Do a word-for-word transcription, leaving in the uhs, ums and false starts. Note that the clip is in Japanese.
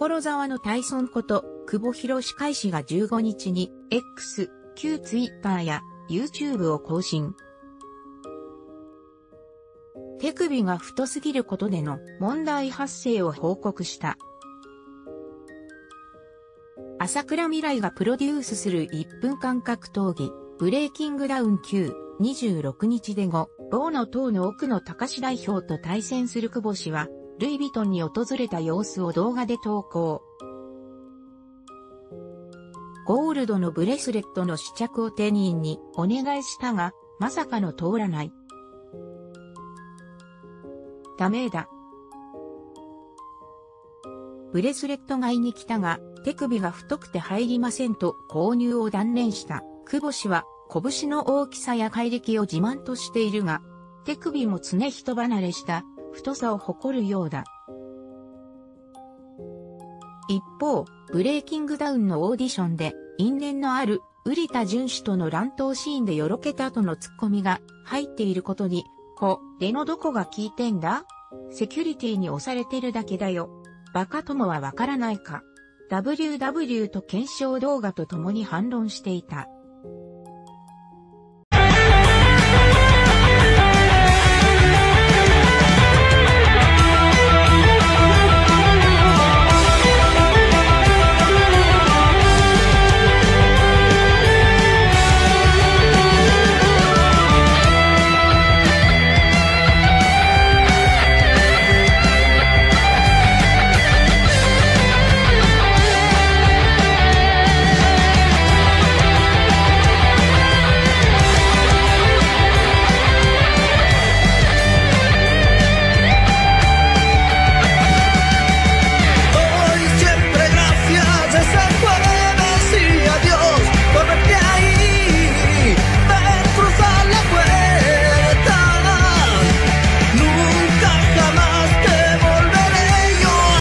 所沢のタイソンこと、久保博史海氏がじゅうごにちに、X、旧 Twitter や YouTube を更新。手首が太すぎることでの問題発生を報告した。朝倉未来がプロデュースするいっぷんかん格闘技、ブレイキングダウンきゅう、にじゅうろくにちでご、ローの塔の奥野隆代表と対戦する久保氏は、ルイ・ヴィトンに訪れた様子を動画で投稿。ゴールドのブレスレットの試着を店員にお願いしたが、まさかの通らない。ダメだ。ブレスレット買いに来たが、手首が太くて入りませんと購入を断念した。久保氏は拳の大きさや怪力を自慢としているが、手首も常人離れした太さを誇るようだ。一方、ブレイキングダウンのオーディションで因縁のある瓜田淳史との乱闘シーンでよろけた後のツッコミが入っていることに、これのどこが効いてんだ？セキュリティに押されてるだけだよ。バカ友はわからないか。ダブリューダブリュー と検証動画と共に反論していた。